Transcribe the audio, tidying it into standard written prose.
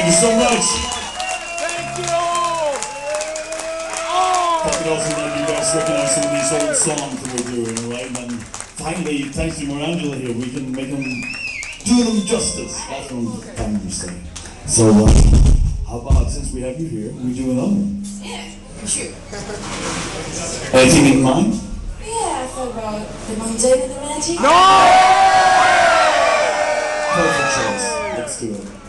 you so much. Thank you! I could also let you guys recognize some of these old songs that we're doing, alright? And finally, thanks to Morangela here, we can make them, do them justice. That's what I'm trying to say. So, how about, since we have you here, we do another one? Yeah, sure. Anything in mind? Yeah, I thought about the mundane and the magic. No! Perfect choice. Let's do it.